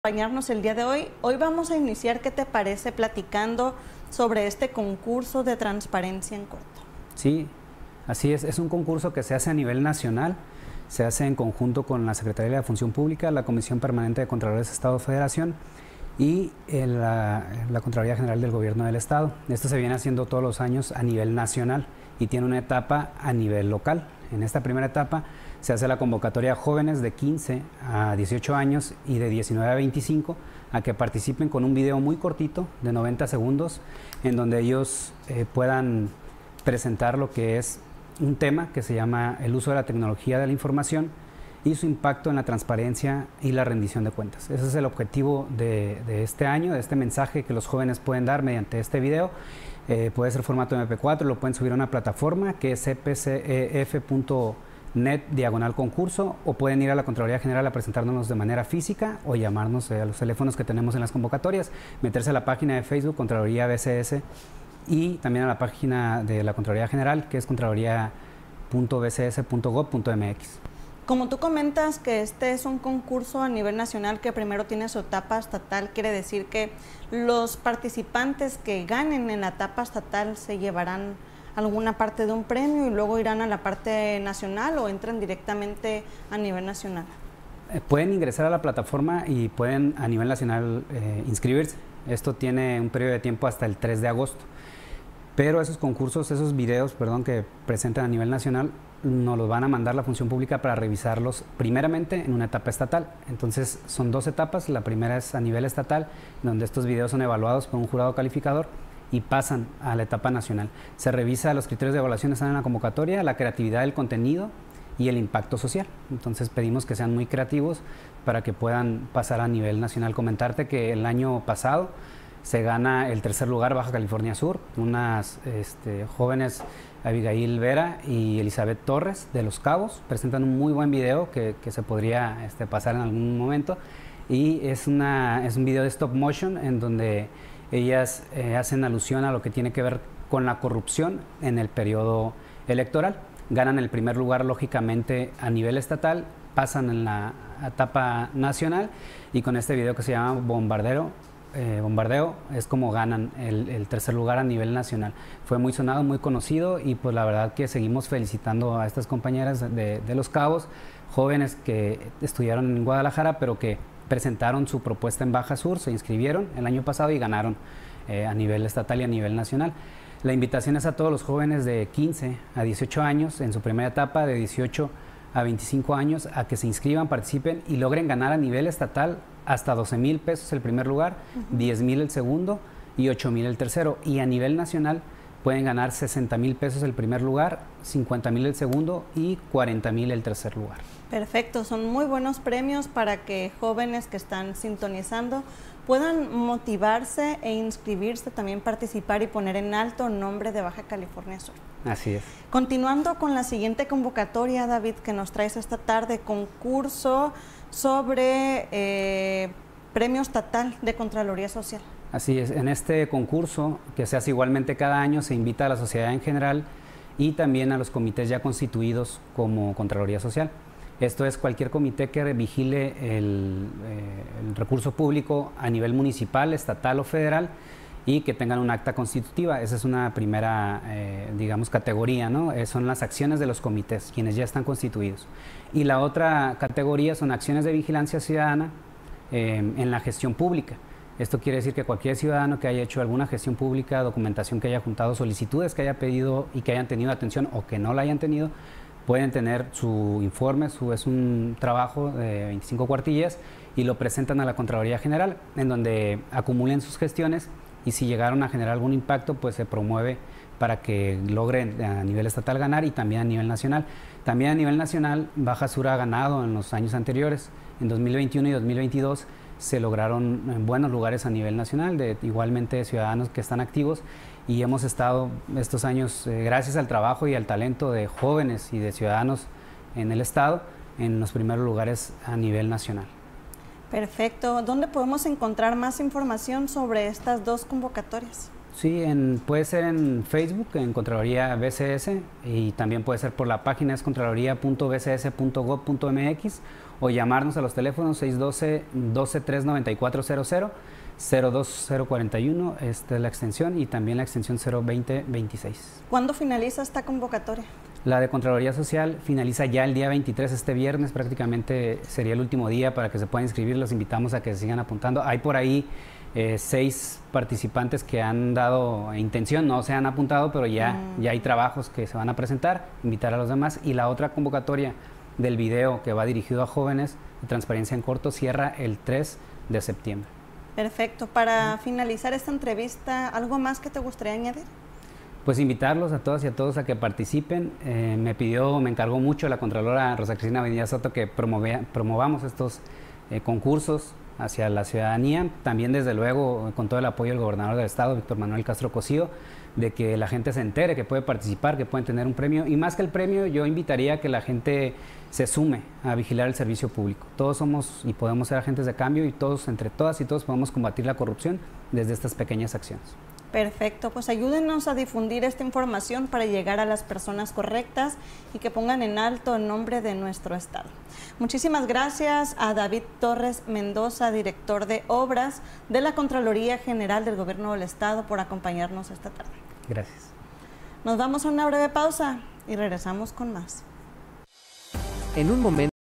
Acompañarnos el día de hoy. Hoy vamos a iniciar, ¿qué te parece?, platicando sobre este concurso de transparencia en corto. Sí, así es un concurso que se hace a nivel nacional, se hace en conjunto con la Secretaría de la Función Pública, la Comisión Permanente de Contralores Estado-Federación y la Contraloría General del Gobierno del Estado. Esto se viene haciendo todos los años a nivel nacional y tiene una etapa a nivel local. En esta primera etapa se hace la convocatoria a jóvenes de 15 a 18 años y de 19 a 25 a que participen con un video muy cortito de 90 segundos en donde ellos puedan presentar lo que es un tema que se llama el uso de la tecnología de la información y su impacto en la transparencia y la rendición de cuentas. Ese es el objetivo de este año, de este mensaje que los jóvenes pueden dar mediante este video. Puede ser formato MP4, lo pueden subir a una plataforma que es cpcef.net/concurso o pueden ir a la Contraloría General a presentárnoslos de manera física o llamarnos a los teléfonos que tenemos en las convocatorias, meterse a la página de Facebook Contraloría BCS y también a la página de la Contraloría General que es contraloría.bcs.gov.mx. Como tú comentas que este es un concurso a nivel nacional que primero tiene su etapa estatal, quiere decir que los participantes que ganen en la etapa estatal se llevarán alguna parte de un premio y luego irán a la parte nacional o entran directamente a nivel nacional. Pueden ingresar a la plataforma y pueden a nivel nacional inscribirse. Esto tiene un periodo de tiempo hasta el 3 de agosto. Pero esos concursos, esos videos, que presentan a nivel nacional, nos los van a mandar la Función Pública para revisarlos primeramente en una etapa estatal. Entonces son dos etapas, la primera es a nivel estatal, donde estos videos son evaluados por un jurado calificador y pasan a la etapa nacional. Se revisa los criterios de evaluación, están en la convocatoria, la creatividad del contenido y el impacto social. Entonces pedimos que sean muy creativos para que puedan pasar a nivel nacional. Comentarte que el año pasado se gana el tercer lugar Baja California Sur, unas jóvenes Abigail Vera y Elizabeth Torres de Los Cabos, presentan un muy buen video que se podría pasar en algún momento y es un video de stop motion en donde ellas hacen alusión a lo que tiene que ver con la corrupción en el periodo electoral. Ganan el primer lugar lógicamente a nivel estatal, pasan en la etapa nacional y con este video que se llama Bombardeo es como ganan el tercer lugar a nivel nacional. Fue muy sonado, muy conocido y pues la verdad que seguimos felicitando a estas compañeras de Los Cabos, jóvenes que estudiaron en Guadalajara pero que presentaron su propuesta en Baja Sur, se inscribieron el año pasado y ganaron a nivel estatal y a nivel nacional. La invitación es a todos los jóvenes de 15 a 18 años en su primera etapa, de 18 a 25 años, a que se inscriban, participen y logren ganar a nivel estatal hasta 12,000 pesos el primer lugar, 10,000 el segundo y 8,000 el tercero. Y a nivel nacional pueden ganar 60,000 pesos el primer lugar, 50,000 el segundo y 40,000 el tercer lugar. Perfecto, son muy buenos premios para que jóvenes que están sintonizando puedan motivarse e inscribirse, también participar y poner en alto el nombre de Baja California Sur. Así es. Continuando con la siguiente convocatoria, David, que nos traes esta tarde, concurso sobre premio estatal de Contraloría Social. Así es, en este concurso, que se hace igualmente cada año, se invita a la sociedad en general y también a los comités ya constituidos como Contraloría Social. Esto es cualquier comité que vigile el recurso público a nivel municipal, estatal o federal y que tengan un acta constitutiva. Esa es una primera, categoría, ¿no? Son las acciones de los comités, quienes ya están constituidos. Y la otra categoría son acciones de vigilancia ciudadana en la gestión pública. Esto quiere decir que cualquier ciudadano que haya hecho alguna gestión pública, documentación que haya juntado, solicitudes que haya pedido y que hayan tenido atención o que no la hayan tenido, pueden tener su informe, es un trabajo de 25 cuartillas y lo presentan a la Contraloría General, en donde acumulen sus gestiones y si llegaron a generar algún impacto, pues se promueve para que logren a nivel estatal ganar y también a nivel nacional. También a nivel nacional, Baja Sur ha ganado en los años anteriores, en 2021 y 2022 se lograron buenos lugares a nivel nacional, igualmente ciudadanos que están activos y hemos estado estos años, gracias al trabajo y al talento de jóvenes y de ciudadanos en el estado, en los primeros lugares a nivel nacional. Perfecto. ¿Dónde podemos encontrar más información sobre estas dos convocatorias? Sí, puede ser en Facebook, en Contraloría BCS, y también puede ser por la página, es contraloría.bcs.gov.mx, o llamarnos a los teléfonos 612-123-9400, 02041, esta es la extensión, y también la extensión 02026. ¿Cuándo finaliza esta convocatoria? La de Contraloría Social finaliza ya el día 23, este viernes, prácticamente sería el último día para que se puedan inscribir. Los invitamos a que se sigan apuntando. Hay por ahí 6 participantes que han dado intención, no se han apuntado, pero ya hay trabajos que se van a presentar, invitar a los demás. Y la otra convocatoria del video que va dirigido a jóvenes de Transparencia en Corto cierra el 3 de septiembre. Perfecto. Para finalizar esta entrevista, ¿algo más que te gustaría añadir? Pues invitarlos a todas y a todos a que participen. Me encargó mucho la Contralora Rosa Cristina Benilla Soto que promovamos estos concursos hacia la ciudadanía. También, desde luego, con todo el apoyo del gobernador del estado, Víctor Manuel Castro Cosío, de que la gente se entere que puede participar, que pueden tener un premio. Y más que el premio, yo invitaría a que la gente se sume a vigilar el servicio público. Todos somos y podemos ser agentes de cambio, y todos, entre todas y todos, podemos combatir la corrupción desde estas pequeñas acciones. Perfecto, pues ayúdenos a difundir esta información para llegar a las personas correctas y que pongan en alto el nombre de nuestro estado. Muchísimas gracias a David Torres Mendoza, director de Obras de la Contraloría General del Gobierno del Estado, por acompañarnos esta tarde. Gracias. Nos vamos a una breve pausa y regresamos con más. En un momento